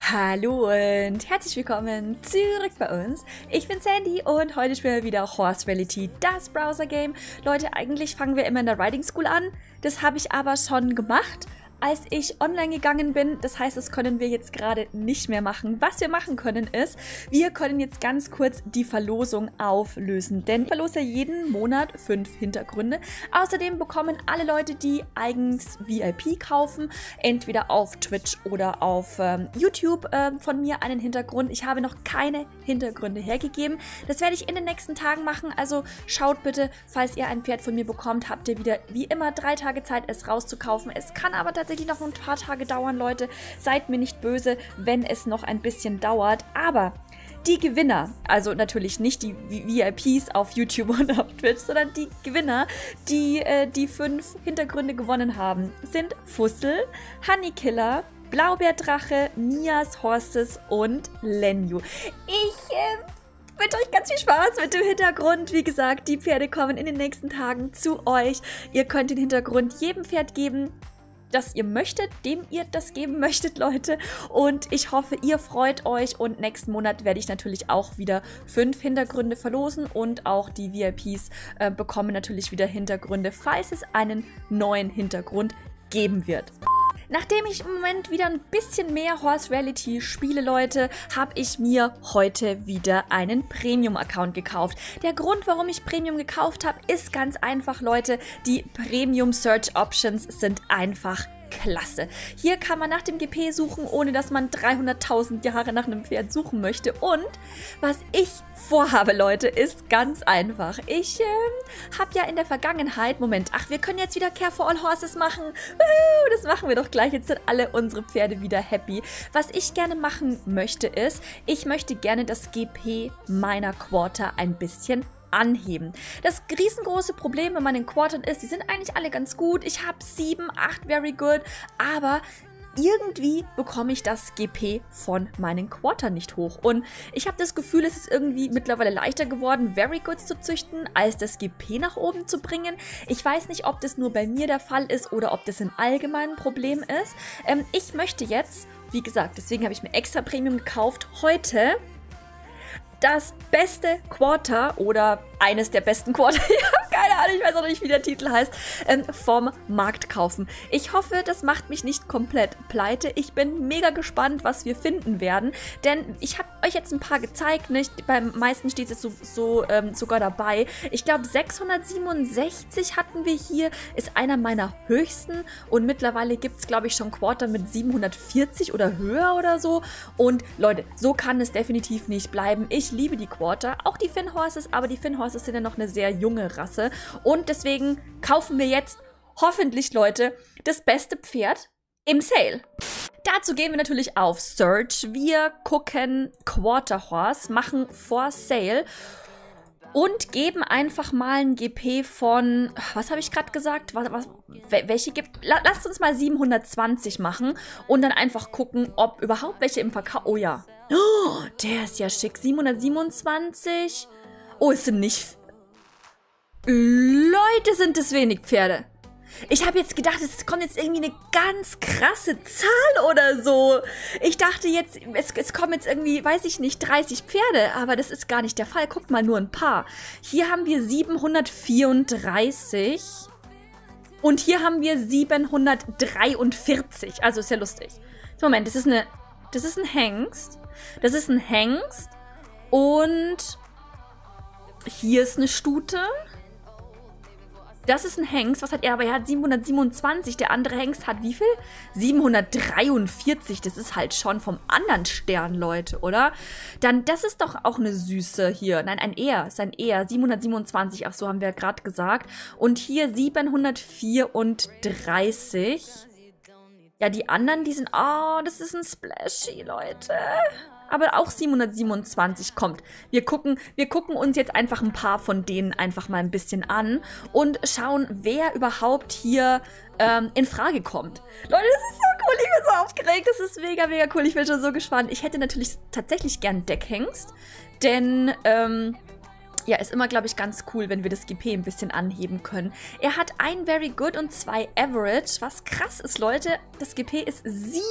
Hallo und herzlich willkommen zurück bei uns. Ich bin Sandy und heute spielen wir wieder Horse Reality, das Browser-Game. Leute, eigentlich fangen wir immer in der Riding School an. Das habe ich aber schon gemacht, als ich online gegangen bin. Das heißt, das können wir jetzt gerade nicht mehr machen. Was wir machen können ist, wir können jetzt ganz kurz die Verlosung auflösen. Denn ich verlose jeden Monat 5 Hintergründe. Außerdem bekommen alle Leute, die eigens VIP kaufen, entweder auf Twitch oder auf YouTube von mir einen Hintergrund. Ich habe noch keine Hintergründe hergegeben. Das werde ich in den nächsten Tagen machen. Also schaut bitte, falls ihr ein Pferd von mir bekommt, habt ihr wieder wie immer 3 Tage Zeit, es rauszukaufen. Es kann aber tatsächlich noch ein paar Tage dauern, Leute. Seid mir nicht böse, wenn es noch ein bisschen dauert. Aber die Gewinner, also natürlich nicht die VIPs auf YouTube und auf Twitch, sondern die Gewinner, die die 5 Hintergründe gewonnen haben, sind Fussel, Honeykiller, Blaubeerdrache, Nias Horses und Lenju. Ich wünsche euch ganz viel Spaß mit dem Hintergrund. Wie gesagt, die Pferde kommen in den nächsten Tagen zu euch. Ihr könnt den Hintergrund jedem Pferd geben, das ihr möchtet, dem ihr das geben möchtet, Leute. Und ich hoffe, ihr freut euch. Und nächsten Monat werde ich natürlich auch wieder 5 Hintergründe verlosen. Und auch die VIPs bekommen natürlich wieder Hintergründe, falls es einen neuen Hintergrund geben wird. Nachdem ich im Moment wieder ein bisschen mehr Horse Reality spiele, Leute, habe ich mir heute wieder einen Premium-Account gekauft. Der Grund, warum ich Premium gekauft habe, ist ganz einfach, Leute. Die Premium Search Options sind einfach klasse. Hier kann man nach dem GP suchen, ohne dass man 300.000 Jahre nach einem Pferd suchen möchte. Und was ich vorhabe, Leute, ist ganz einfach. Ich habe ja in der Vergangenheit, wir können jetzt wieder Care for All Horses machen. Das machen wir doch gleich. Jetzt sind alle unsere Pferde wieder happy. Was ich gerne machen möchte ist, ich möchte gerne das GP meiner Quarter ein bisschen anheben. Das riesengroße Problem bei meinen Quartern ist, die sind eigentlich alle ganz gut. Ich habe 7, 8 very good, aber irgendwie bekomme ich das GP von meinen Quartern nicht hoch. Und ich habe das Gefühl, es ist irgendwie mittlerweile leichter geworden, very goods zu züchten, als das GP nach oben zu bringen. Ich weiß nicht, ob das nur bei mir der Fall ist oder ob das ein allgemeines Problem ist. Ich möchte jetzt, wie gesagt, deswegen habe ich mir extra Premium gekauft, heute das beste Quarter oder eines der besten Quarter, keine Ahnung, ich weiß auch nicht, wie der Titel heißt, vom Markt kaufen. Ich hoffe, das macht mich nicht komplett pleite. Ich bin mega gespannt, was wir finden werden, denn ich habe euch jetzt ein paar gezeigt, nicht? Beim meisten steht es sogar dabei. Ich glaube, 667 hatten wir hier, ist einer meiner höchsten und mittlerweile gibt es, glaube ich, schon Quarter mit 740 oder höher oder so. Und Leute, so kann es definitiv nicht bleiben. Ich liebe die Quarter, auch die Finn Horses, aber die Finn Horses sind ja noch eine sehr junge Rasse und deswegen kaufen wir jetzt hoffentlich, Leute, das beste Pferd im Sale. Dazu gehen wir natürlich auf Search. Wir gucken Quarter Horse, machen For Sale und geben einfach mal ein GP von, was habe ich gerade gesagt? Welche gibt? Lasst uns mal 720 machen und dann einfach gucken, ob überhaupt welche im Verkauf. Oh ja. Oh, der ist ja schick. 727. Oh, es sind nicht... Leute, sind es wenig Pferde. Ich habe jetzt gedacht, es kommt jetzt irgendwie eine ganz krasse Zahl oder so. Ich dachte jetzt, es kommen jetzt irgendwie, weiß ich nicht, 30 Pferde. Aber das ist gar nicht der Fall. Guckt mal, nur ein paar. Hier haben wir 734. Und hier haben wir 743. Also ist ja lustig. Moment, das ist ein Hengst. Das ist ein Hengst. Und hier ist eine Stute. Das ist ein Hengst. Was hat er? Aber er hat 727. Der andere Hengst hat wie viel? 743. Das ist halt schon vom anderen Stern, Leute, oder? Dann, das ist doch auch eine süße hier. Nein, ein Eher. Ist ein Eher. 727. Ach so, haben wir ja gerade gesagt. Und hier 734. Ja, die anderen, die sind... Oh, das ist ein Splashy, Leute. Aber auch 727 kommt. Wir gucken uns jetzt einfach ein paar von denen einfach mal ein bisschen an und schauen, wer überhaupt hier in Frage kommt. Leute, das ist so cool. Ich bin so aufgeregt. Das ist mega, mega cool. Ich bin schon so gespannt. Ich hätte natürlich tatsächlich gern Deckhengst, denn Ja, ist immer, glaube ich, ganz cool, wenn wir das GP ein bisschen anheben können. Er hat ein Very Good und 2 Average. Was krass ist, Leute, das GP ist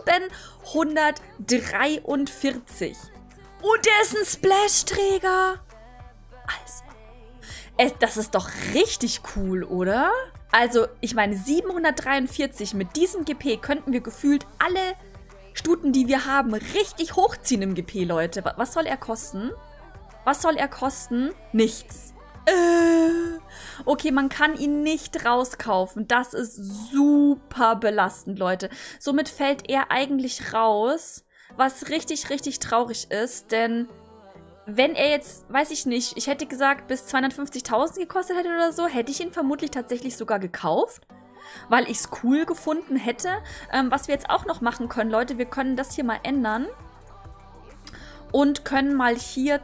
743. Und er ist ein Splash-Träger. Also, das ist doch richtig cool, oder? Also, ich meine, 743 mit diesem GP könnten wir gefühlt alle Stuten, die wir haben, richtig hochziehen im GP, Leute. Was soll er kosten? Was soll er kosten? Nichts. Okay, man kann ihn nicht rauskaufen. Das ist super belastend, Leute. Somit fällt er eigentlich raus, was richtig, richtig traurig ist. Denn wenn er jetzt, weiß ich nicht, ich hätte gesagt, bis 250.000 gekostet hätte oder so, hätte ich ihn vermutlich tatsächlich sogar gekauft. Weil ich es cool gefunden hätte. Was wir jetzt auch noch machen können, Leute, wir können das hier mal ändern. Und können mal hier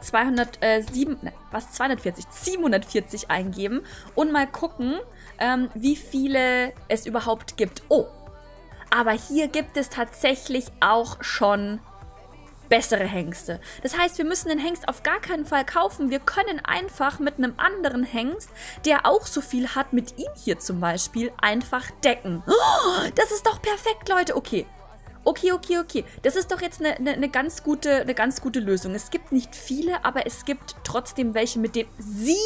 740 eingeben und mal gucken, wie viele es überhaupt gibt. Oh, aber hier gibt es tatsächlich auch schon bessere Hengste. Das heißt, wir müssen den Hengst auf gar keinen Fall kaufen. Wir können einfach mit einem anderen Hengst, der auch so viel hat, mit ihm hier zum Beispiel, einfach decken. Oh, das ist doch perfekt, Leute. Okay. Okay. Das ist doch jetzt eine ganz gute Lösung. Es gibt nicht viele, aber es gibt trotzdem welche mit dem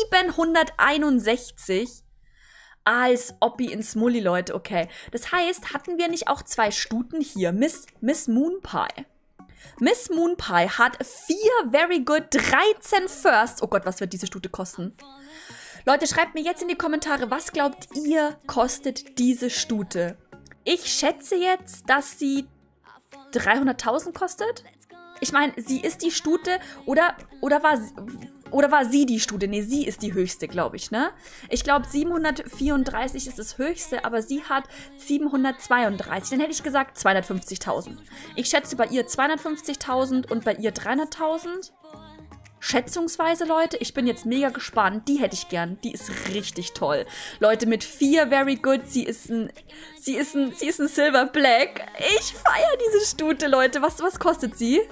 761 als Oppi ins Mulli, Leute. Okay. Das heißt, hatten wir nicht auch 2 Stuten hier? Miss Moonpie. Miss Moonpie hat 4 Very Good, 13 First. Oh Gott, was wird diese Stute kosten? Leute, schreibt mir jetzt in die Kommentare, was glaubt ihr, kostet diese Stute? Ich schätze jetzt, dass sie 300.000 kostet? Ich meine, sie ist die Stute oder war sie die Stute? Ne, sie ist die höchste, glaube ich, ne? Ich glaube, 734 ist das höchste, aber sie hat 732. Dann hätte ich gesagt 250.000. Ich schätze bei ihr 250.000 und bei ihr 300.000. Schätzungsweise, Leute, ich bin jetzt mega gespannt. Die hätte ich gern. Die ist richtig toll. Leute, mit 4 Very Good. Sie ist ein Silver Black. Ich feiere diese Stute, Leute. Was kostet sie?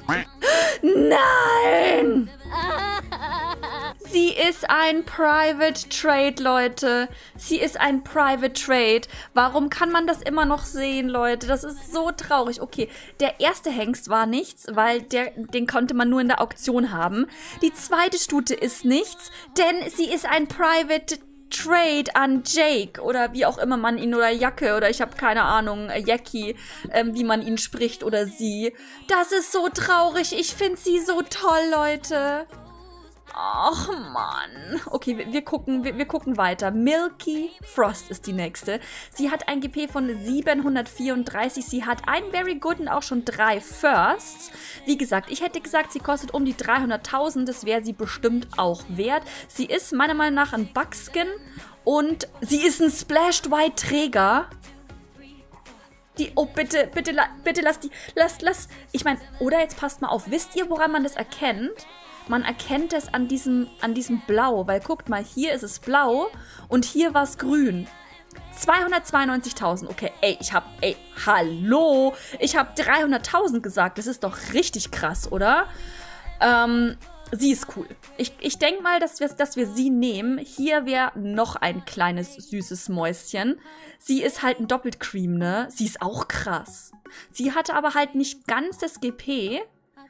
Nein! Sie ist ein Private Trade, Leute. Sie ist ein Private Trade. Warum kann man das immer noch sehen, Leute? Das ist so traurig. Okay, der erste Hengst war nichts, weil den konnte man nur in der Auktion haben. Die zweite Stute ist nichts, denn sie ist ein Private Trade an Jake oder wie auch immer man ihn, oder Jacke oder ich habe keine Ahnung, Jackie, wie man ihn spricht oder sie. Das ist so traurig. Ich finde sie so toll, Leute. Ach, Mann. Okay, wir gucken weiter. Milky Frost ist die nächste. Sie hat ein GP von 734. Sie hat einen Very Good und auch schon 3 Firsts. Wie gesagt, ich hätte gesagt, sie kostet um die 300.000. Das wäre sie bestimmt auch wert. Sie ist meiner Meinung nach ein Buckskin und sie ist ein Splashed White Träger. Oh, bitte lass die, lass. Ich meine, oder jetzt passt mal auf. Wisst ihr, woran man das erkennt? Man erkennt es an diesem Blau, weil guckt mal, hier ist es blau und hier war es grün. 292.000, okay, hallo, ich habe 300.000 gesagt, das ist doch richtig krass, oder? Sie ist cool. Ich denke mal, dass wir sie nehmen. Hier wäre noch ein kleines, süßes Mäuschen. Sie ist halt ein Doppelt-Cream, ne? Sie ist auch krass. Sie hatte aber halt nicht ganz das GP.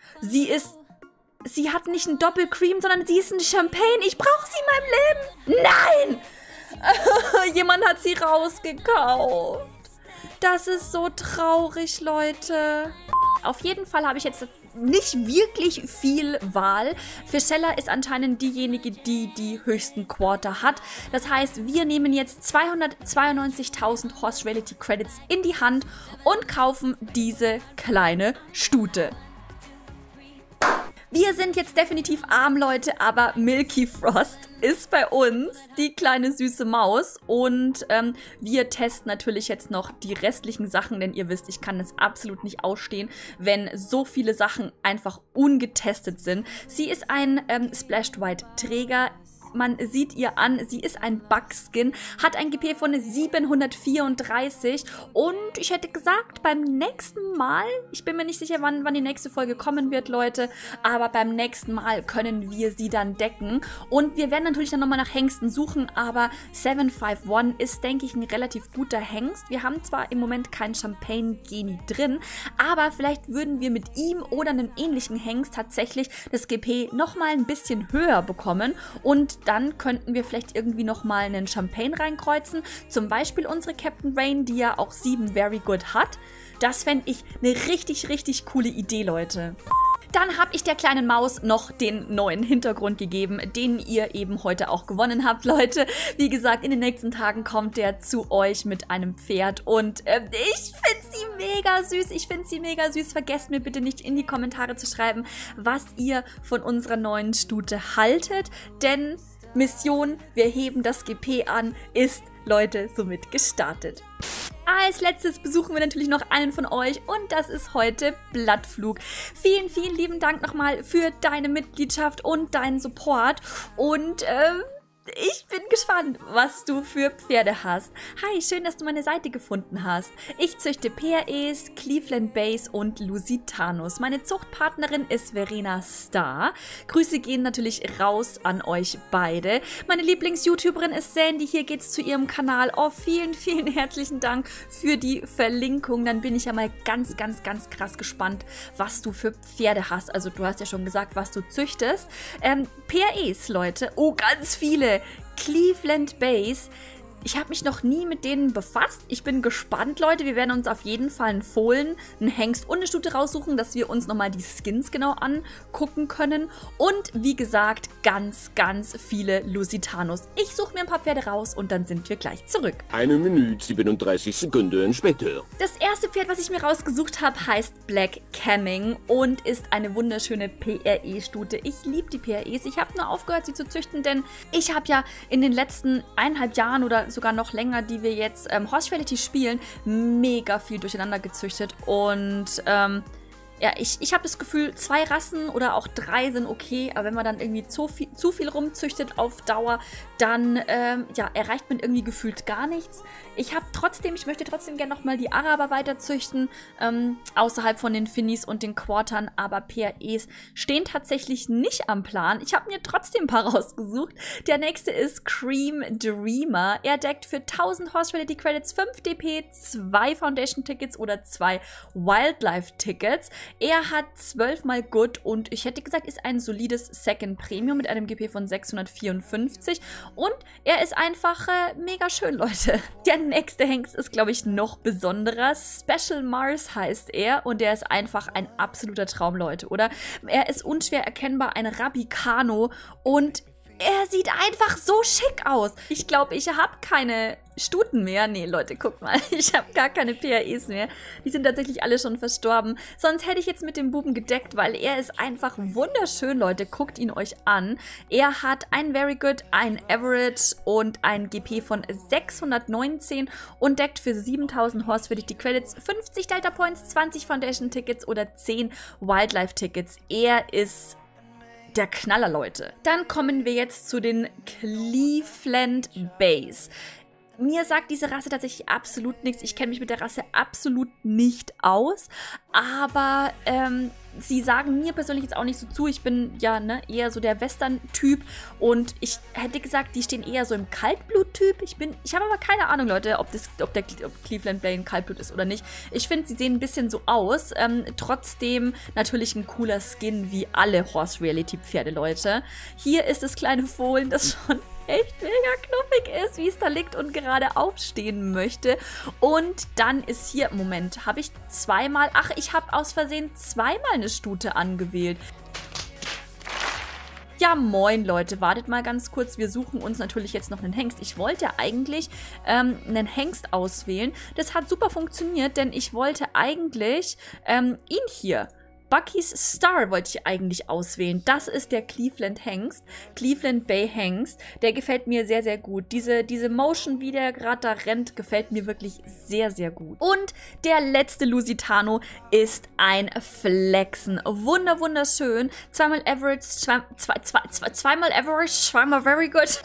Sie hat nicht ein Doppelcream, sondern sie ist ein Champagne. Ich brauche sie in meinem Leben. Nein! Jemand hat sie rausgekauft. Das ist so traurig, Leute. Auf jeden Fall habe ich jetzt nicht wirklich viel Wahl. Fischella ist anscheinend diejenige, die die höchsten Quarter hat. Das heißt, wir nehmen jetzt 292.000 Horse Reality Credits in die Hand und kaufen diese kleine Stute. Wir sind jetzt definitiv arm, Leute, aber Milky Frost ist bei uns die kleine süße Maus und wir testen natürlich jetzt noch die restlichen Sachen, denn ihr wisst, ich kann es absolut nicht ausstehen, wenn so viele Sachen einfach ungetestet sind. Sie ist ein Splashed White Träger. man sieht ihr an, sie ist ein Bugskin, hat ein GP von 734 und ich hätte gesagt, beim nächsten Mal, ich bin mir nicht sicher, wann die nächste Folge kommen wird, Leute, aber beim nächsten Mal können wir sie dann decken und wir werden natürlich dann nochmal nach Hengsten suchen, aber 751 ist, denke ich, ein relativ guter Hengst. Wir haben zwar im Moment kein Champagne-Genie drin, aber vielleicht würden wir mit ihm oder einem ähnlichen Hengst tatsächlich das GP nochmal ein bisschen höher bekommen und dann könnten wir vielleicht irgendwie nochmal einen Champagne reinkreuzen, zum Beispiel unsere Captain Rain, die ja auch 7 Very Good hat. Das fände ich eine richtig, richtig coole Idee, Leute. Dann habe ich der kleinen Maus noch den neuen Hintergrund gegeben, den ihr eben heute auch gewonnen habt, Leute. Wie gesagt, in den nächsten Tagen kommt der zu euch mit einem Pferd und ich finde sie mega süß. Ich finde sie mega süß. Vergesst mir bitte nicht in die Kommentare zu schreiben, was ihr von unserer neuen Stute haltet, denn Mission, wir heben das GP an, ist, Leute, somit gestartet. Als letztes besuchen wir natürlich noch einen von euch und das ist heute Blattflug. Vielen, vielen lieben Dank nochmal für deine Mitgliedschaft und deinen Support und ich bin gespannt, was du für Pferde hast. Hi, schön, dass du meine Seite gefunden hast. Ich züchte PREs, Cleveland Bays und Lusitanus. Meine Zuchtpartnerin ist Verena Star. Grüße gehen natürlich raus an euch beide. Meine Lieblings-YouTuberin ist Sandy. Hier geht's zu ihrem Kanal. Oh, vielen, vielen herzlichen Dank für die Verlinkung. Dann bin ich ja mal ganz, ganz, ganz krass gespannt, was du für Pferde hast. Also du hast ja schon gesagt, was du züchtest. PREs, Leute. Oh, ganz viele. Cleveland Bays. Ich habe mich noch nie mit denen befasst. Ich bin gespannt, Leute. Wir werden uns auf jeden Fall einen Fohlen, einen Hengst und eine Stute raussuchen, dass wir uns nochmal die Skins genau angucken können. Und wie gesagt, ganz, ganz viele Lusitanus. Ich suche mir ein paar Pferde raus und dann sind wir gleich zurück. 1 Minute 37 Sekunden später. Das erste Pferd, was ich mir rausgesucht habe, heißt Black Camming und ist eine wunderschöne PRE-Stute. Ich liebe die PREs. Ich habe nur aufgehört, sie zu züchten, denn ich habe ja in den letzten 1,5 Jahren oder sogar noch länger, die wir jetzt Horse Reality spielen, mega viel durcheinander gezüchtet und ja, ich habe das Gefühl, 2 Rassen oder auch 3 sind okay, aber wenn man dann irgendwie zu viel rumzüchtet auf Dauer, dann ja, erreicht man irgendwie gefühlt gar nichts. Ich möchte trotzdem gerne nochmal die Araber weiter züchten, außerhalb von den Finnies und den Quartern, aber PREs stehen tatsächlich nicht am Plan. Ich habe mir trotzdem ein paar rausgesucht. Der nächste ist Cream Dreamer. Er deckt für 1000 Horse Reality Credits 5 DP, 2 Foundation Tickets oder 2 Wildlife Tickets. Er hat 12 mal Good und ich hätte gesagt, ist ein solides Second Premium mit einem GP von 654 und er ist einfach mega schön, Leute. Der nächste Hengst ist, glaube ich, noch besonderer. Special Mars heißt er und der ist einfach ein absoluter Traum, Leute, oder? Er ist unschwer erkennbar ein Rabicano und er sieht einfach so schick aus. Ich glaube, ich habe keine Stuten mehr. Nee, Leute, guckt mal. Ich habe gar keine PREs mehr. Die sind tatsächlich alle schon verstorben. Sonst hätte ich jetzt mit dem Buben gedeckt, weil er ist einfach wunderschön, Leute. Guckt ihn euch an. Er hat ein Very Good, ein Average und ein GP von 619 und deckt für 7000 Horse Reality Credits, 50 Delta Points, 20 Foundation Tickets oder 10 Wildlife Tickets. Er ist der Knaller, Leute. Dann kommen wir jetzt zu den Cleveland Bays. Mir sagt diese Rasse tatsächlich absolut nichts. Ich kenne mich mit der Rasse absolut nicht aus. Aber sie sagen mir persönlich jetzt auch nicht so zu. Ich bin ja eher so der Western-Typ. Und ich hätte gesagt, die stehen eher so im Kaltblut-Typ. Ich habe aber keine Ahnung, Leute, ob der Cleveland Bay ein Kaltblut ist oder nicht. Ich finde, sie sehen ein bisschen so aus. Trotzdem natürlich ein cooler Skin wie alle Horse Reality Pferde, Leute. Hier ist das kleine Fohlen, das schon echt mega knuffig ist, wie es da liegt und gerade aufstehen möchte. Und dann ist hier, Moment, habe ich zweimal, ach, ich habe aus Versehen zweimal eine Stute angewählt. Ja, moin Leute, wartet mal ganz kurz, wir suchen uns natürlich jetzt noch einen Hengst. Ich wollte eigentlich einen Hengst auswählen. Das hat super funktioniert, denn ich wollte eigentlich ihn hier Bucky's Star wollte ich eigentlich auswählen. Das ist der Cleveland Hengst. Cleveland Bay Hengst. Der gefällt mir sehr, sehr gut. Diese Motion, wie der gerade da rennt, gefällt mir wirklich sehr, sehr gut. Und der letzte Lusitano ist ein Flexen. Wunderschön. Zweimal Average, zweimal Average, zweimal very good.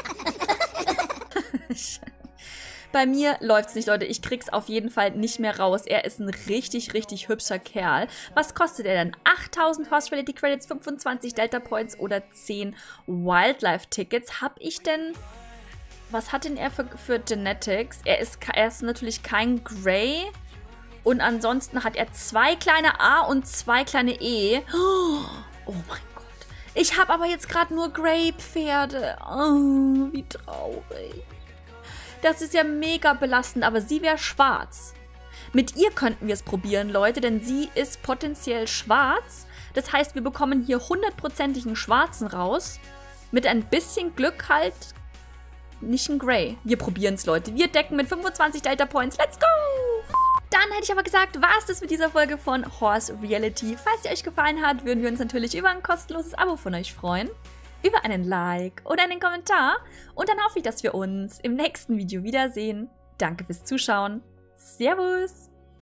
Bei mir läuft's nicht, Leute. Ich krieg's auf jeden Fall nicht mehr raus. Er ist ein richtig, richtig hübscher Kerl. Was kostet er denn? 8000 Horse Reality Credits, 25 Delta Points oder 10 Wildlife Tickets. Hab ich denn... Was hat denn er für Genetics? Er ist natürlich kein Grey. Und ansonsten hat er 2 kleine A und 2 kleine E. Oh mein Gott. Ich habe aber jetzt gerade nur Grey-Pferde. Oh, wie traurig. Das ist ja mega belastend, aber sie wäre schwarz. Mit ihr könnten wir es probieren, Leute, denn sie ist potenziell schwarz. Das heißt, wir bekommen hier 100%igen Schwarzen raus. Mit ein bisschen Glück halt nicht ein Grey. Wir probieren es, Leute. Wir decken mit 25 Delta Points. Let's go! Dann hätte ich aber gesagt, war es das mit dieser Folge von Horse Reality. Falls sie euch gefallen hat, würden wir uns natürlich über ein kostenloses Abo von euch freuen. Über einen Like oder einen Kommentar. Und dann hoffe ich, dass wir uns im nächsten Video wiedersehen. Danke fürs Zuschauen. Servus!